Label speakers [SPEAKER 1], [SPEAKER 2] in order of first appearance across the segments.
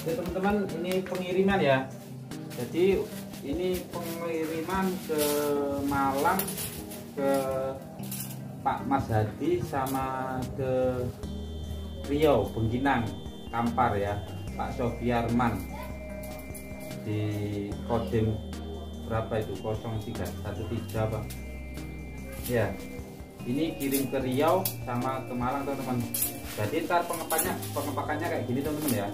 [SPEAKER 1] Oke teman-teman, ini pengiriman ya. Jadi ini pengiriman ke Malang, ke Pak Mas Hadi sama ke Riau, Bengkinang, Kampar ya, Pak Sofiarman di Kodim berapa itu, 0313 apa ya. Ini kirim ke Riau sama ke Malang teman-teman. Jadi ntar pengepakannya kayak gini teman-teman ya.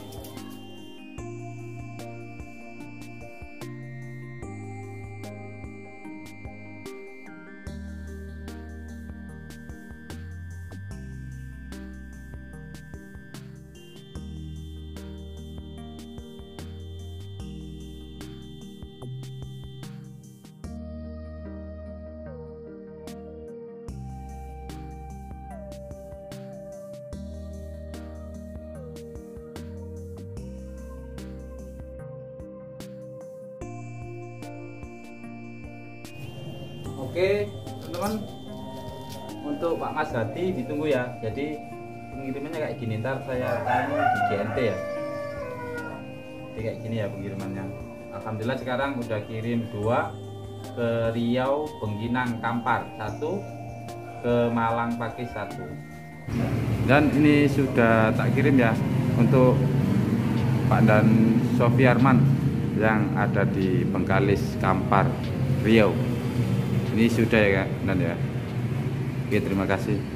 [SPEAKER 1] Oke teman-teman, untuk Pak Mas Hadi ditunggu ya. Jadi pengirimannya kayak gini, ntar saya tanya di GNT ya. Jadi kayak gini ya pengirimannya. Alhamdulillah sekarang udah kirim 2 ke Riau, Bengkinang, Kampar 1, ke Malang Pakis 1. Dan ini sudah tak kirim ya untuk Pak dan Sofiarman yang ada di Bengkalis, Kampar, Riau. Ini sudah ya kan ya. Oke, terima kasih.